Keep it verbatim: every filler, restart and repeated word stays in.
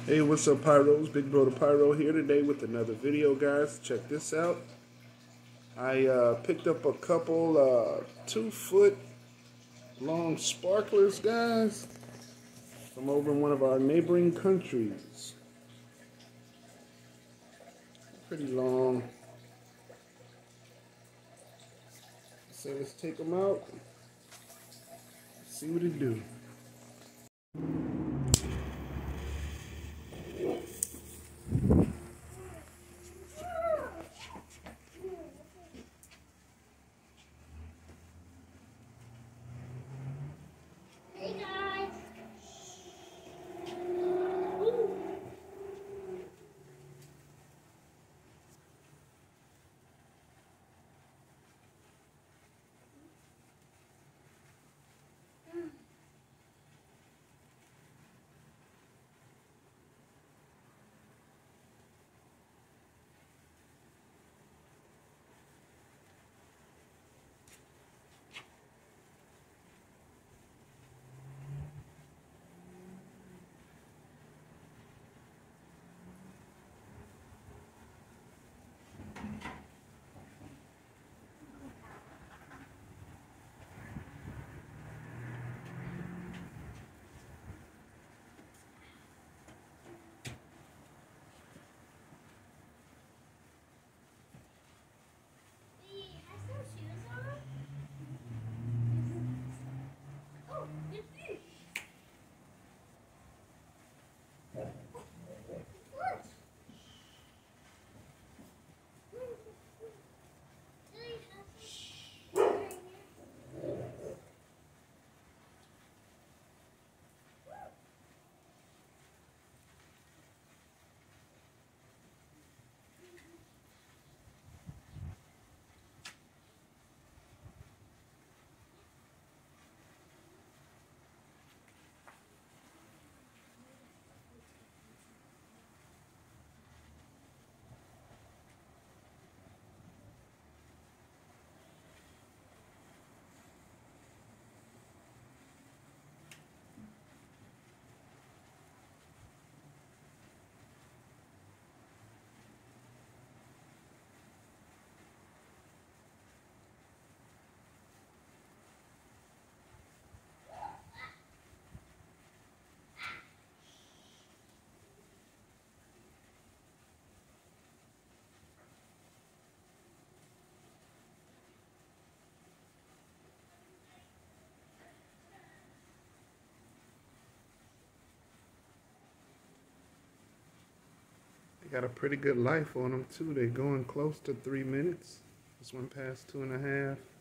Hey, what's up, Pyros? Big Brother Pyro here today with another video, guys. Check this out. I uh, picked up a couple uh, two-foot long sparklers, guys, from over in one of our neighboring countries. Pretty long. So let's take them out. See what it do. Hey guys. They got a pretty good life on them, too. They're going close to three minutes. This one passed two and a half.